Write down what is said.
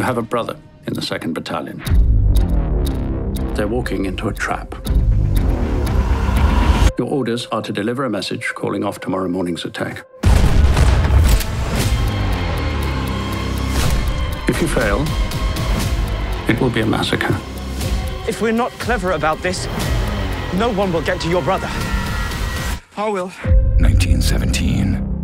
have a brother in the 2nd Battalion. They're walking into a trap. Your orders are to deliver a message calling off tomorrow morning's attack. If you fail, it will be a massacre. If we're not clever about this, no one will get to your brother. I will. 1917.